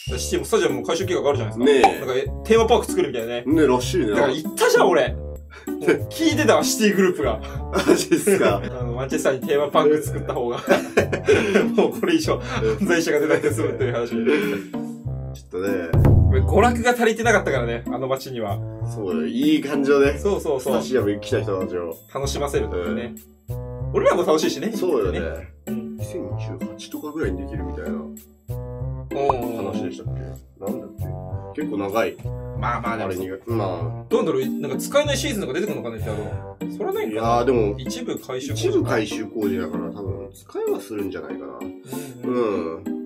シティもスタジアムも改修計画あるじゃないですか。 ねえ。 なんかテーマパーク作るみたいなね。 ねえ、らしいね。 だから行ったじゃん、俺。聞いてたわ、シティグループが。 マジですか。 マンチェスターにテーマパーク作った方が、もうこれ以上、犯罪者が出なくて済むっていう話。 ちょっとね。 娯楽が足りてなかったからね、あの街には。 そうだよ。いい感じのね。 そうそうそう。 スタジアムに来た人たちを。 楽しませるっていうね。俺らも楽しいしね。 そうよね。2028とかぐらいにできるみたいな話でしたっけ？なんだっけ？結構長い。 まあまあ、 あれに、まあ。 どうだろう、なんか使えないシーズンとか出てくるのかねってそれはないんかな。 いやーでも、 一部改修工事だから多分、使いはするんじゃないかな。うん。